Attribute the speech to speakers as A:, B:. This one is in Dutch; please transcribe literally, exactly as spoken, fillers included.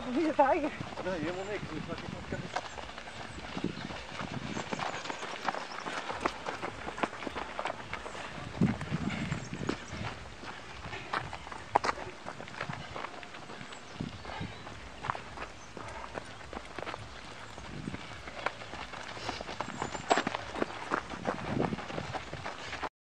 A: Niet de tijger.
B: Nee, helemaal niks. Dus dat is